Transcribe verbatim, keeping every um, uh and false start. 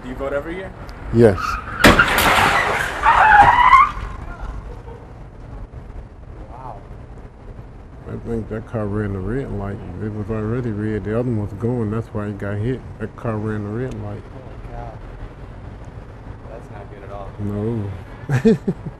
Do you vote every year? Yes. Wow. I think that car ran the red light. It was already red. The other one was going. That's why he got hit. That car ran the red light. Holy cow. That's not good at all. No.